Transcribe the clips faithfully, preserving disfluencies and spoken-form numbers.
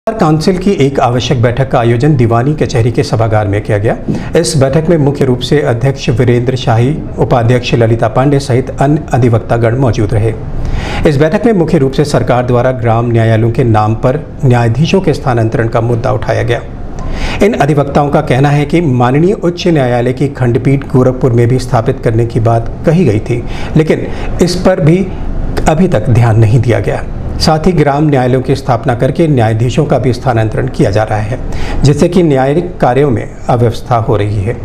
Council की एक आवश्यक बैठक का आयोजन दीवानी कचहरी के सभागार में किया गया। इस बैठक में मुख्य रूप से अध्यक्ष वीरेंद्र शाही, उपाध्यक्ष ललिता पांडे सहित अन्य अधिवक्तागण मौजूद रहे। इस बैठक में मुख्य रूप से सरकार द्वारा ग्राम न्यायालयों के नाम पर न्यायाधीशों के स्थानांतरण का मुद्दा उठाया गया। इन अधिवक्ताओं का कहना है कि माननीय उच्च न्यायालय की खंडपीठ गोरखपुर में भी स्थापित करने की बात कही गई थी, लेकिन इस पर भी अभी तक ध्यान नहीं दिया गया। साथ ही ग्राम न्यायालयों की स्थापना करके न्यायाधीशों का भी स्थानांतरण किया जा रहा है, जिससे कि न्यायिक कार्यों में अव्यवस्था हो रही है।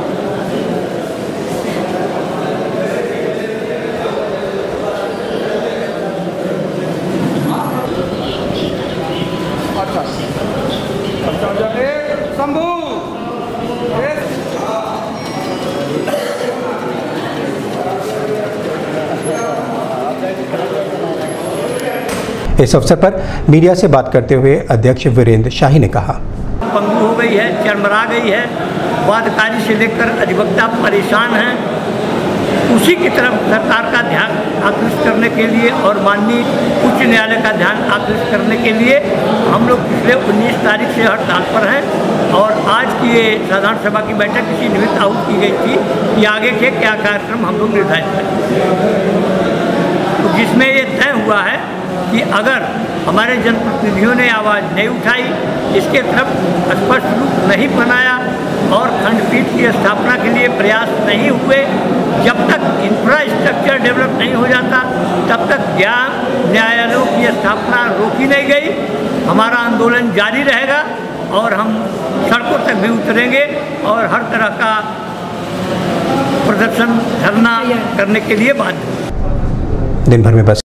इस अवसर पर मीडिया से बात करते हुए अध्यक्ष वीरेंद्र शाही ने कहा, पंगु हो गई है, चरमरा गई है, वादकारी से लेकर अधिवक्ता परेशान हैं। उसी की तरफ सरकार का ध्यान आकृष्ट करने के लिए और माननीय उच्च न्यायालय का ध्यान आकृष्ट करने के लिए हम लोग पिछले उन्नीस तारीख से हड़ताल पर हैं और आज की ये साधारण सभा की बैठक इसी निमित्त आहूत की गई थी कि आगे के क्या कार्यक्रम हम लोग निर्धारित करें, तो जिसमें ये तय हुआ है कि अगर हमारे जनप्रतिनिधियों ने आवाज़ नहीं उठाई, इसके तरफ स्पष्ट रूप नहीं बनाया और खंडपीठ की स्थापना के लिए प्रयास नहीं हुए, जब तक इंफ्रास्ट्रक्चर डेवलप नहीं हो जाता तब तक ज्ञान न्यायालयों की स्थापना रोकी नहीं गई। हमारा आंदोलन जारी रहेगा और हम सड़कों तक भी उतरेंगे और हर तरह का प्रदर्शन धरना करने के लिए बाध्य। दिन भर में बस